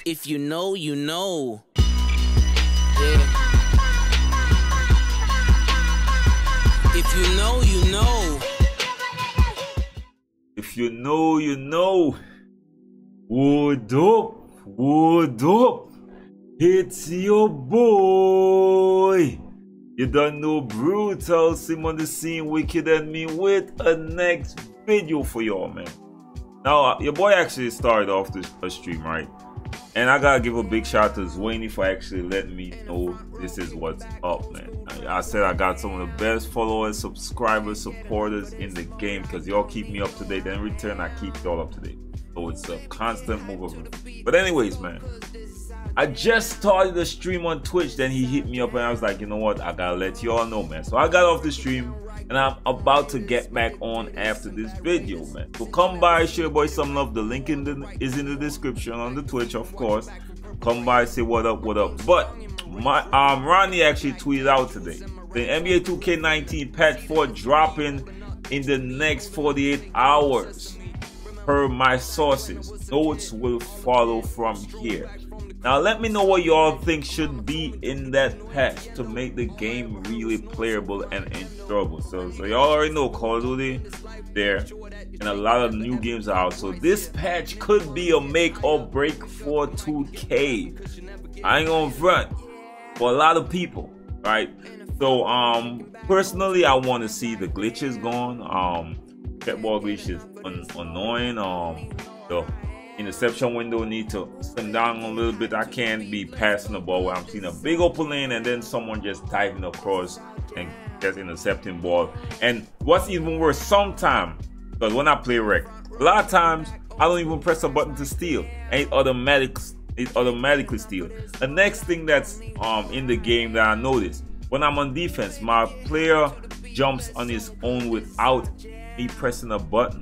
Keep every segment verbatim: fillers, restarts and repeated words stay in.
If you know, you know. Yeah. If you know, you know. If you know, you know. What up? What up? It's your boy. You don't know Brutal Sim on the scene, Wicked and me with a next video for y'all, man. Now, uh, your boy actually started off this uh, stream, right? And I gotta give a big shout out to Zwaney for actually letting me know this is what's up, man. I, I said I got some of the best followers, subscribers, supporters in the game because y'all keep me up to date. And in return, I keep y'all up to date. So it's a constant move of. But anyways, man, I just started the stream on Twitch. Then he hit me up and I was like, you know what? I gotta let y'all know, man. So I got off the stream and I'm about to get back on after this video, man. So come by, show your boy some love. The link in the, is in the description on the Twitch, of course. Come by, say what up, what up. But my um Ronnie actually tweeted out today the N B A two K nineteen patch four dropping in the next forty-eight hours. Per my sources, notes will follow from here. Now let me know what y'all think should be in that patch to make the game really playable and enjoyable. So, so y'all already know Call of Duty there, and a lot of new games are out. So this patch could be a make or break for two K. I ain't gonna front for a lot of people, right? So um, personally, I want to see the glitches gone. Um, Catball glitch is un annoying. Um, the interception window need to slim down a little bit. I can't be passing the ball where I'm seeing a big open lane and then someone just diving across and just intercepting ball. And what's even worse, sometimes, because when I play rec, a lot of times I don't even press a button to steal, and it automatic it automatically steals. The next thing that's um in the game that I noticed, when I'm on defense, my player jumps on his own without me pressing a button.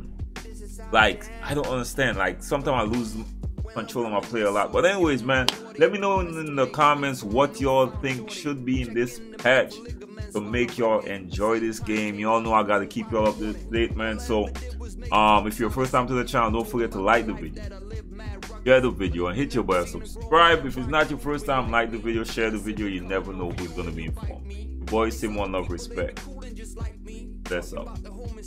Like, I don't understand. Like, sometimes I lose control of my player a lot. But anyways, man, let me know in the comments what y'all think should be in this patch to make y'all enjoy this game. Y'all know I gotta keep y'all up to date, man. So um if you're first time to the channel, don't forget to like the video, share the video, and hit your bell, subscribe. If it's not your first time, like the video, share the video. You never know who's gonna be informed. Your boy Sim, one love, respect. That's up.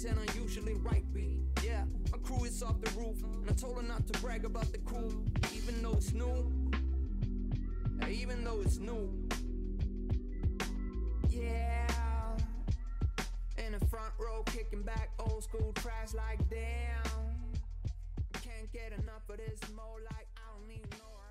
It's off the roof, and I told her not to brag about the crew, even though it's new. Even though it's new. Yeah. In the front row, kicking back, old school trash like damn. Can't get enough of this, more like I don't need no.